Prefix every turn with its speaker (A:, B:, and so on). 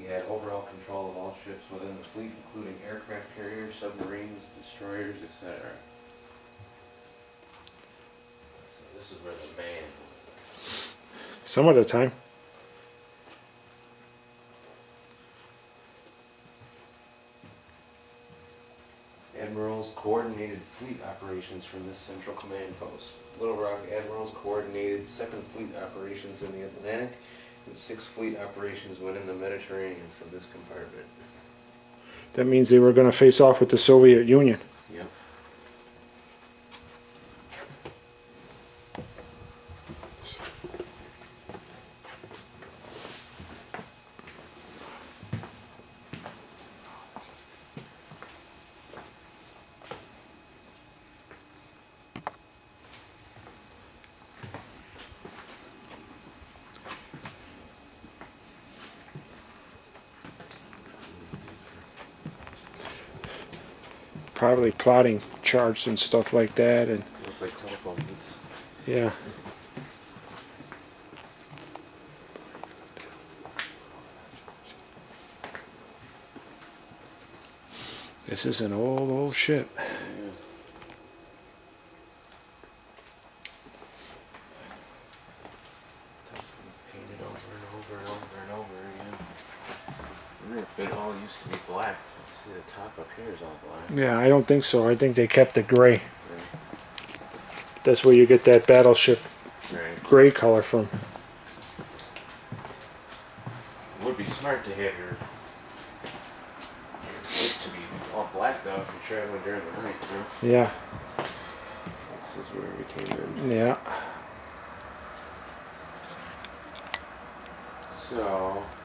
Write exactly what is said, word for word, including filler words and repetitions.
A: had overall control of all ships within the fleet, including aircraft carriers, submarines, destroyers, et cetera. So this is where the man was.
B: Some of the time.
A: Admirals coordinated fleet operations from this central command post. Little Rock Admirals coordinated second Fleet operations in the Atlantic and sixth Fleet operations within the Mediterranean from this compartment.
B: That means they were going to face off with the Soviet Union.
A: Yep.
B: Probably plotting charts and stuff like that, and
A: Look like telephone booths.
B: yeah. This is an old, old ship.
A: Yeah. Painted over and over and over and over again. I wonder if it all used to be black. See, the top up here is all black.
B: Yeah, I don't think so. I think they kept it gray.
A: Right.
B: That's where you get that battleship
A: Right.
B: gray color from.
A: It would be smart to have your, your ship to be all black though if you're traveling during the night, you know?
B: Yeah.
A: This is where we came in.
B: Yeah.
A: So,